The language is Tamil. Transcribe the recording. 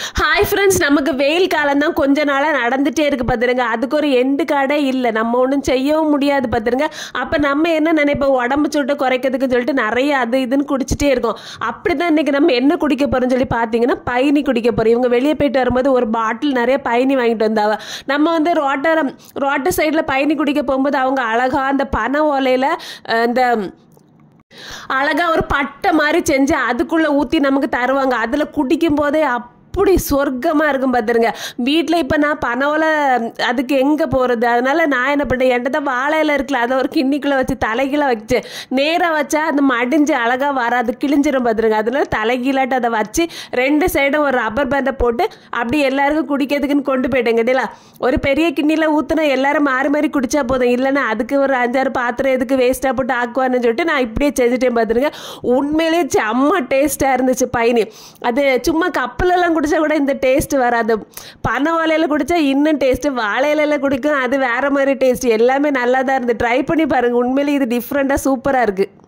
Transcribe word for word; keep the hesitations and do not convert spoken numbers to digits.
ஹாய் ஃப்ரெண்ட்ஸ், நமக்கு வெயில் காலம் தான் கொஞ்ச நாளாக நடந்துகிட்டே இருக்குது பார்த்துருங்க. அதுக்கு ஒரு எண்டு காடே இல்லை, நம்ம ஒன்றும் செய்யவும் முடியாது பார்த்துருங்க. அப்போ நம்ம என்ன நினைப்போம், உடம்பு சுட்டு குறைக்கிறதுக்குன்னு சொல்லிட்டு நிறைய அது இதுன்னு குடிச்சிட்டே இருக்கோம். அப்படி தான் இன்றைக்கி நம்ம என்ன குடிக்க போகிறோம்னு சொல்லி பார்த்தீங்கன்னா பயணி குடிக்க போகிறோம். இவங்க வெளியே போயிட்டு வரும்போது ஒரு பாட்டில் நிறைய பயணி வாங்கிட்டு வந்தாவ. நம்ம வந்து ரோட்டரம் ரோட்டர் சைடில் பயணி குடிக்க போகும்போது அவங்க அழகாக அந்த பனை ஓலையில் இந்த அழகா ஒரு பட்டை மாதிரி செஞ்சு அதுக்குள்ளே ஊற்றி நமக்கு தருவாங்க. அதில் குடிக்கும் போதே அப்படி சொர்க்கமாக இருக்கும் பார்த்துருங்க. வீட்டில் இப்போ நான் பனவலை அதுக்கு எங்கே போகிறது, அதனால் நான் என்ன பண்ணேன், என்கிட்ட தான் வாழையில இருக்குல்ல, அதை ஒரு கிண்ணிக்குள்ளே வச்சு தலைகீழ வச்சு நேராக வச்சா அந்த மடிஞ்சு அழகாக வராது, கிழிஞ்சிரும் பார்த்துருங்க. அதனால தலைகீழாட்டு அதை வச்சு ரெண்டு சைடும் ஒரு ரப்பர் பேண்டை போட்டு அப்படி எல்லாருக்கும் குடிக்கிறதுக்குன்னு கொண்டு போயிட்டேன். கேட்டீங்களா, ஒரு பெரிய கிண்ணியில் ஊற்றினா எல்லாரும் மாறி மாறி குடித்தா போதும், இல்லைன்னா அதுக்கு ஒரு அஞ்சாறு பாத்திரம் எதுக்கு வேஸ்ட்டாக போட்டு ஆக்குவான்னு சொல்லிட்டு நான் இப்படியே செஞ்சுட்டேன் பார்த்துருங்க. உண்மையிலேயே செம்ம டேஸ்ட்டாக இருந்துச்சு பயணி. அது சும்மா கப்பலெல்லாம் குடிச்சா கூட இந்த டேஸ்ட் வராது. பனை வாழையில குடிச்சா இன்னும் டேஸ்ட்டு, வாழையில குடிக்கும் அது வேற மாதிரி டேஸ்ட். எல்லாமே நல்லா தான் இருந்து ட்ரை பண்ணி பாருங்கள். உண்மையிலேயே இது டிஃப்ரெண்ட்டாக சூப்பராக இருக்குது.